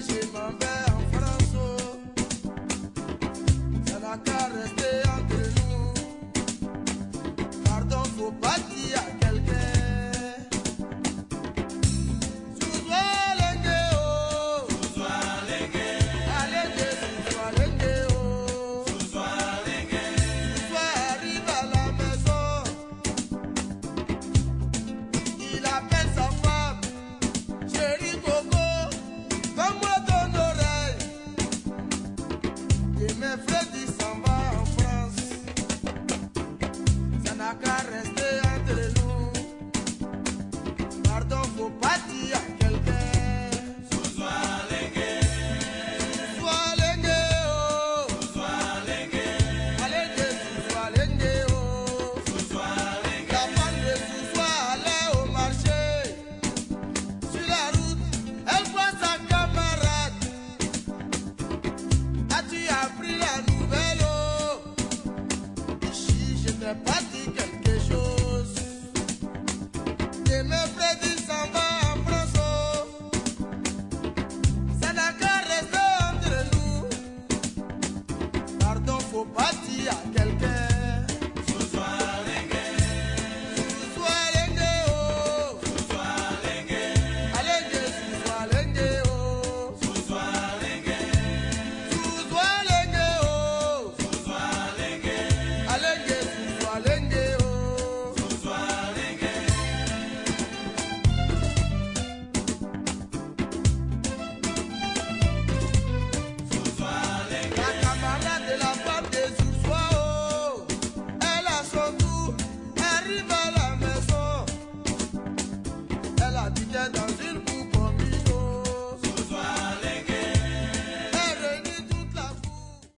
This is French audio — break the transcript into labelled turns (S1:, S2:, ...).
S1: je m'en vais en France. Ça n'a qu'à rester entre nous. Pardon, faut pas dire à quelqu'un. Mes frères disent s'en va en France. Ça n'a qu'à rester entre nous. Pardon, faut pas dire.